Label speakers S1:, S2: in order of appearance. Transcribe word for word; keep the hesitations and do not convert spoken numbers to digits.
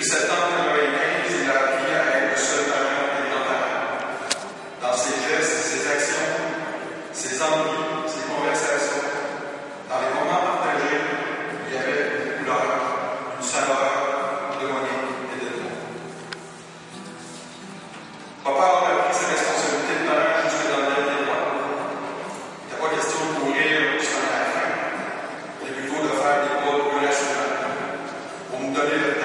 S1: septembre quatre-vingt-quinze, il a appris à être le seul parent et grand-parent. Dans ses gestes, ses actions, ses envies, ses conversations, dans les moments partagés, il y avait une couleur, une saveur de Monique et de nous. Papa a pris ses responsabilités de parent jusque dans le dernier mois. Il n'était pas question de courir jusqu'à la fin, mais plutôt de faire des pas plus rassurants pour nous donner le temps